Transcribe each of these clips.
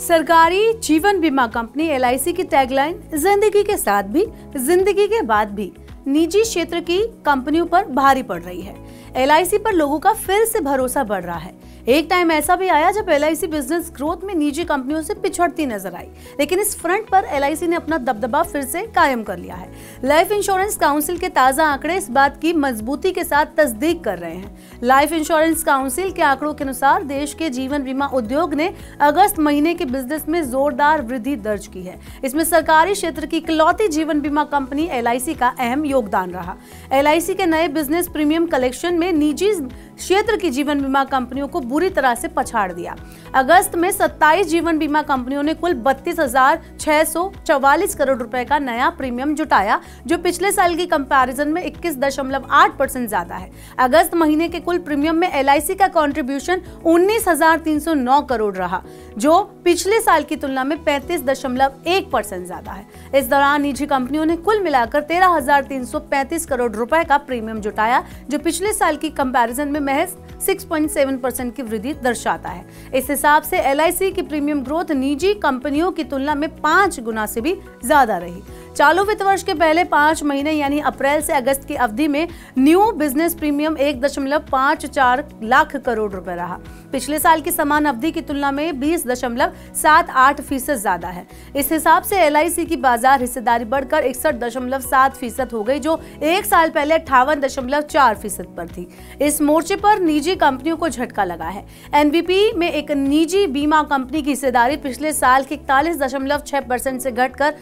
सरकारी जीवन बीमा कंपनी LIC की टैगलाइन जिंदगी के साथ भी जिंदगी के बाद भी निजी क्षेत्र की कंपनियों पर भारी पड़ रही है। LIC पर लोगों का फिर से भरोसा बढ़ रहा है। एक टाइम ऐसा भी आया जब LIC बिजनेस ग्रोथ में निजी कंपनियों से पिछड़ती नजर आई, लेकिन इस फ्रंट पर LIC ने अपना दबदबा फिर से कायम कर लिया है। लाइफ इंश्योरेंस काउंसिल के ताजा आंकड़े इस बात की मजबूती के साथ तस्दीक कर रहे हैं। लाइफ इंश्योरेंस काउंसिल के आंकड़ों के अनुसार देश के जीवन बीमा उद्योग ने अगस्त महीने के बिजनेस में जोरदार वृद्धि दर्ज की है। इसमें सरकारी क्षेत्र की इकलौती जीवन बीमा कंपनी LIC का अहम योगदान रहा। LIC के नए बिजनेस प्रीमियम कलेक्शन में निजी क्षेत्र की जीवन बीमा कंपनियों को बुरी तरह से पछाड़ दिया। अगस्त में 27 जीवन बीमा कंपनियों ने कुल 32,644 करोड़ रुपए का नया प्रीमियम जुटाया, जो पिछले साल की कंपैरिजन में 21.8% ज्यादा है। अगस्त महीने के कुल प्रीमियम में LIC का कंट्रीब्यूशन 19,309 करोड़ रहा, जो पिछले साल की तुलना में 35.1% ज्यादा है। इस दौरान निजी कंपनियों ने कुल मिलाकर 13,335 करोड़ रुपए का प्रीमियम जुटाया, जो पिछले साल की कंपैरिजन में महज 6.7% की वृद्धि दर्शाता है। इस हिसाब से LIC की प्रीमियम ग्रोथ निजी कंपनियों की तुलना में 5 गुना से भी ज्यादा रही। चालू वित्त वर्ष के पहले 5 महीने यानी अप्रैल से अगस्त की अवधि में new business premium 1.54 lakh crore रुपए रहा। पिछले साल की समान अवधि की तुलना में 20.78% ज्यादा है। इस हिसाब से LIC की बाजार हिस्सेदारी बढ़कर 61.7% हो गई, जो एक साल पहले 58.4% पर थी। इस मोर्चे पर निजी कंपनियों को झटका लगा है। NBP में एक निजी बीमा कंपनी की हिस्सेदारी पिछले साल के 41.6% से घटकर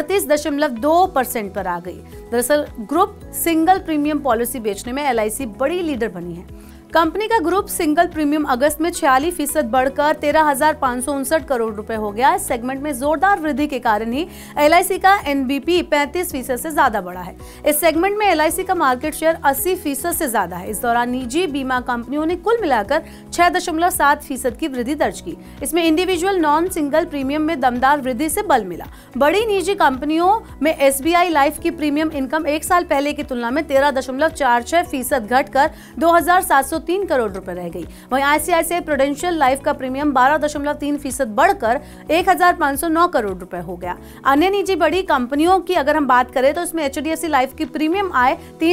38.2% पर आ गई। दरअसल ग्रुप सिंगल प्रीमियम पॉलिसी बेचने में LIC बड़ी लीडर बनी है। कंपनी का ग्रुप सिंगल प्रीमियम अगस्त में 46% बढ़कर 13,559 करोड़ रुपए हो गया। इस सेगमेंट में जोरदार वृद्धि के कारण ही LIC का NBP 35% से ज्यादा बढ़ा है। इस सेगमेंट में LIC का मार्केट शेयर 80% से ज्यादा है। इस दौरान निजी बीमा कंपनियों ने कुल मिलाकर 6.7% की वृद्धि दर्ज की। इसमें इंडिविजुअल नॉन सिंगल प्रीमियम में दमदार वृद्धि से बल मिला। बड़ी निजी कंपनियों में SBI लाइफ की प्रीमियम इनकम एक साल पहले की तुलना में 13.46% घटकर 2,703 करोड़ रुपए रह गई। वहीं ICICI प्रूडेंशियल लाइफ का प्रीमियम 12.3% बढ़कर 1,509 करोड़ रुपए हो गया। अन्य निजी बड़ी कंपनियों की अगर हम बात करें तो इसमें HDFC लाइफ की प्रीमियम आय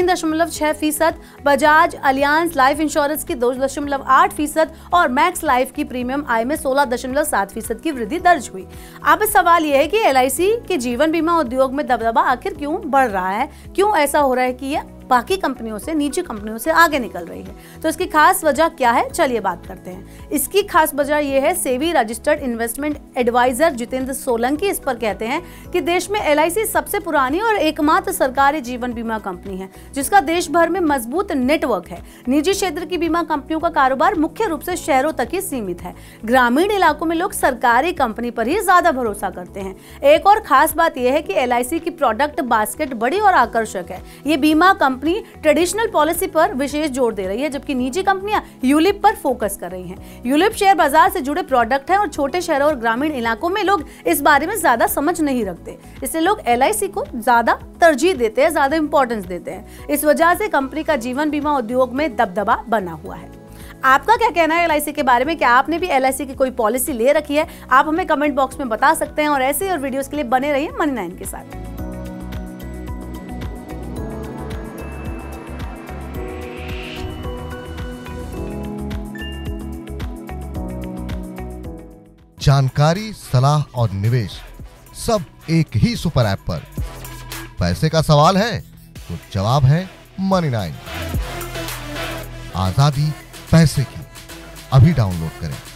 3.6%, बजाज अलियांस लाइफ इंश्योरेंस की 2.8% और मैक्स लाइफ की प्रीमियम आय में 16.7% की वृद्धि दर्ज हुई। अब सवाल यह है कि LIC के जीवन बीमा उद्योग में दबदबा आखिर क्यों बढ़ रहा है, क्यों ऐसा हो रहा है कि यह बाकी कंपनियों से, निजी कंपनियों से आगे निकल रही है। तो इसकी खास वजह क्या है, चलिए बात करते हैं। इसकी खास वजह यह है, SEBI registered investment adviser Jitendra Solanki इस पर कहते हैं कि देश में LIC सबसे पुरानी और एकमात्र सरकारी जीवन बीमा कंपनी है, जिसका देश भर में मजबूत नेटवर्क है। निजी क्षेत्र की बीमा कंपनियों का कारोबार मुख्य रूप से शहरों तक ही सीमित है। ग्रामीण इलाकों में लोग सरकारी कंपनी पर ही ज्यादा भरोसा करते हैं। एक और खास बात यह है कि LIC की प्रोडक्ट बास्केट बड़ी और आकर्षक है। ये बीमा कंपनी ट्रेडिशनल पॉलिसी पर विशेष जोर दे रही है, जबकि निजी कंपनियां यूलिप पर फोकस कर रही हैं। यूलिप शेयर बाजार से जुड़े प्रोडक्ट है और छोटे शहरों और ग्रामीण इलाकों में लोग इस बारे में ज्यादा समझ नहीं रखते, इसलिए लोग LIC को ज्यादा तरजीह देते हैं, ज्यादा इंपॉर्टेंस देते हैं। इस वजह से कंपनी का जीवन बीमा उद्योग में दबदबा बना हुआ है। आपका क्या कहना है LIC के बारे में? क्या आपने भी LIC की कोई पॉलिसी ले रखी है? आप हमें कमेंट बॉक्स में बता सकते हैं और ऐसे और वीडियोस के लिए बने रहिए मनी9 के साथ। जानकारी, सलाह और निवेश सब एक ही सुपर ऐप पर। पैसे का सवाल है तो जवाब है मनी9। आजादी पैसे की। अभी डाउनलोड करें।